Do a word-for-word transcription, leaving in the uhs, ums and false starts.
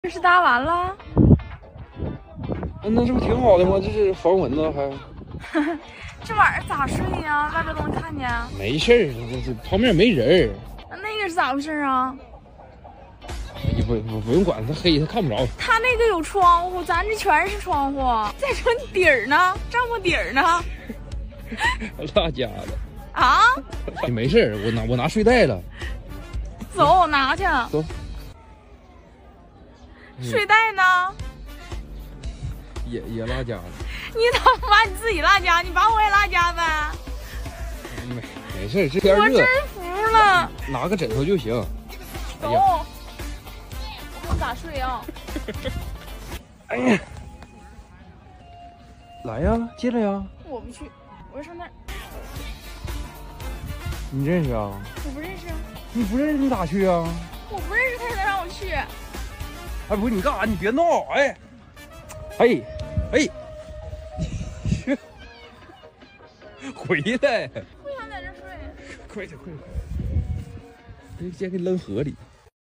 这是搭完了？ 嗯，那这不挺好的吗？这是防蚊子还。 这晚上咋睡呀？外边都能看见。 没事儿，这这旁边没人儿。 那个是咋回事啊？ 你不不不用管它，黑它看不着。 他那个有窗户，咱这全是窗户。再说你底儿呢？帐篷底儿呢？ 那家的啊？ 你没事儿，我拿我拿睡袋了。 走，拿去。 走。 睡袋呢？ 也也拉家了。 你怎么把你自己拉家？你把我也拉家呗？ 没没事，这天热。 我真服了。 拿个枕头就行。 走。哎呀，我咋睡啊？ 哎呀，来呀，进来呀。 我不去，我要上那儿。 你认识啊？ 我不认识啊。 你不认识你咋去啊？ 我不认识他，才让我去。 哎，不是你干啥？你别闹！哎，哎，哎，回来！ 不想在这睡。 快点，快点！别先给扔河里。